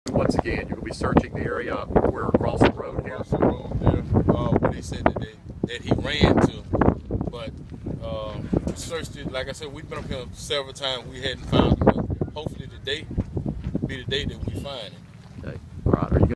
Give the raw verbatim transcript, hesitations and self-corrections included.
Once again, you're going to be searching the area where across the road here. Across the road there, uh, where they said that, they, that he ran to. But uh, we searched it. Like I said, we've been up here several times. We hadn't found him. Hopefully today be the day that we find him. Okay. All right. Are you